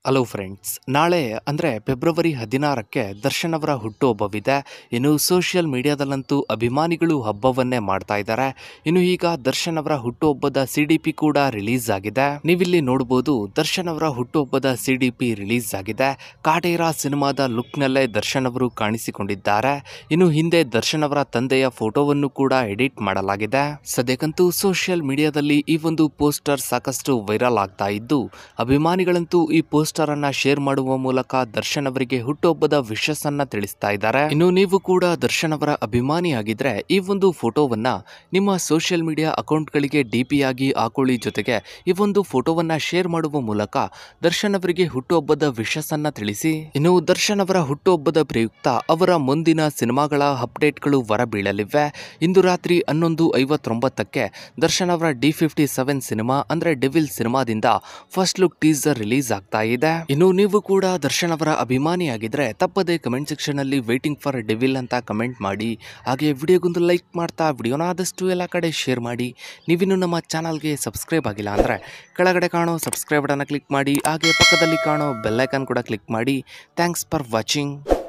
Hello friends, ನಾಳೆ ಅಂದರೆ February 16ಕ್ಕೆ Darshan ಅವರ ಹುಟ್ಟುಹಬ್ಬವಿದೆ. ಇನ್ನು ಸೋಷಿಯಲ್ ಮೀಡಿಯಾದಲ್ಲಂತೂ ಅಭಿಮಾನಿಗಳು ಹಬ್ಬವನ್ನೇ ಮಾಡ್ತಾ ಇದ್ದಾರೆ. ಇನ್ನು ಈಗ ದರ್ಶನ್ ಅವರ ಹುಟ್ಟುಹಬ್ಬದ CDP ಕೂಡ ರಿಲೀಸ್ ಆಗಿದೆ. ನೀವಿಲ್ಲಿ ನೋಡಬಹುದು, ದರ್ಶನ್ ಅವರ ಹುಟ್ಟುಹಬ್ಬದ CDP ರಿಲೀಸ್ ಆಗಿದೆ. ಕಾಟೇರ ಸಿನಿಮಾದ ಲುಕ್ನಲ್ಲೇ ದರ್ಶನ್ ಅವರು ಕಾಣಿಸಿಕೊಂಡಿದ್ದಾರೆ. ಇನ್ನು ಹಿಂದೆ ದರ್ಶನ್ ಅವರ ತಂದೆಯ ಫೋಟೋವನ್ನು ಕೂಡ ಎಡಿಟ್ ಮಾಡಲಾಗಿದೆ. ಸದ್ಯಕ್ಕಂತೂ ಸೋಷಿಯಲ್ ಮೀಡಿಯಾದಲ್ಲಿ ಈ ಒಂದು ಪೋಸ್ಟರ್ ಸಾಕಷ್ಟು ವೈರಲ್ ಆಗ್ತಾ ಇದ್ದು, ಅಭಿಮಾನಿಗಳಂತೂ ಈ ಪೋಸ್ಟರ್ ಅನ್ನ ಶೇರ್ ಮಾಡುವ ಮೂಲಕ ದರ್ಶನ್ ಅವರಿಗೆ ಹುಟ್ಟುಹಬ್ಬದ ವಿಶಸ್ ಅನ್ನ ತಿಳಿಸ್ತಾ ಇದ್ದಾರೆ. ಇನ್ನು ನೀವು ಕೂಡ ದರ್ಶನ್ ಅವರ ಅಭಿಮಾನಿಯಾಗಿದ್ರೆ ಈ ಒಂದು ಫೋಟೋವನ್ನ ನಿಮ್ಮ ಸೋಷಿಯಲ್ ಮೀಡಿಯಾ ಅಕೌಂಟ್ ಗಳಿಗೆ DP ಆಗಿ ಹಾಕೊಳ್ಳಿ. ಜೊತೆಗೆ ಈ ಒಂದು ಫೋಟೋವನ್ನ ಶೇರ್ ಮಾಡುವ ಮೂಲಕ ದರ್ಶನ್ ಅವರಿಗೆ ಹುಟ್ಟುಹಬ್ಬದ ವಿಶಸ್ ಅನ್ನ ತಿಳಿಸಿ. ಇನ್ನು ದರ್ಶನ್ ಅವರ ಹುಟ್ಟುಹಬ್ಬದ ಪ್ರಯುಕ್ತ ಅವರ ಮುಂದಿನ ಸಿನಿಮಾಗಳ ಅಪ್ಡೇಟ್ಗಳು ಹೊರಬೀಳಲಿವೆ. ಇಂದು ರಾತ್ರಿ 11:59ಕ್ಕೆ ದರ್ಶನ್ ಅವರ D57 ಸಿನಿಮಾ ಅಂದ್ರೆ ಡೆವಿಲ್ ಸಿನಿಮಾದಿಂದ ಫಸ್ಟ್ ಲುಕ್ ಟೀಸರ್ ರಿಲೀಸ್ ಆಗ್ತಾ ಇದೆ. ಇನ್ನು ನೀವು ಕೂಡ ದರ್ಶನ್ ಅವರ ಅಭಿಮಾನಿಯಾಗಿದ್ರೆ ತಪ್ಪದೆ ಕಮೆಂಟ್ ಸೆಕ್ಷನ್ ಅಲ್ಲಿ ವೇಟಿಂಗ್ ಫಾರ್ ಡೆವಿಲ್ ಅಂತ ಕಮೆಂಟ್ ಮಾಡಿ. ಹಾಗೆ ವಿಡಿಯೋಗೊಂದು ಲೈಕ್ ಮಾಡ್ತಾ ವಿಡಿಯೋನ ಆದಷ್ಟು ಎಲ್ಲ ಕಡೆ ಶೇರ್ ಮಾಡಿ. ನೀವಿನ್ನು ನಮ್ಮ ಚಾನಲ್ಗೆ ಸಬ್ಸ್ಕ್ರೈಬ್ ಆಗಿಲ್ಲ ಅಂದ್ರೆ ಕೆಳಗಡೆ ಕಾಣೋ ಸಬ್ಸ್ಕ್ರೈಬ್ ಬಟನ್ ಕ್ಲಿಕ್ ಮಾಡಿ. ಹಾಗೆ ಪಕ್ಕದಲ್ಲಿ ಕಾಣೋ ಬೆಲ್ ಐಕಾನ್ ಕೂಡ ಕ್ಲಿಕ್ ಮಾಡಿ. Thanks for watching.